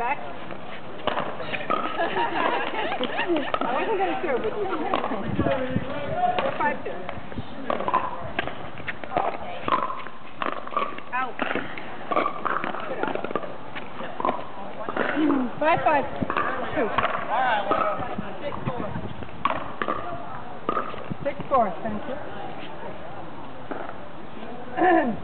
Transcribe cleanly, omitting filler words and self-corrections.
back. I wasn't going to serve with you. 4-5-2. Out. 5-5-2. 6-4. 6-4, thank you.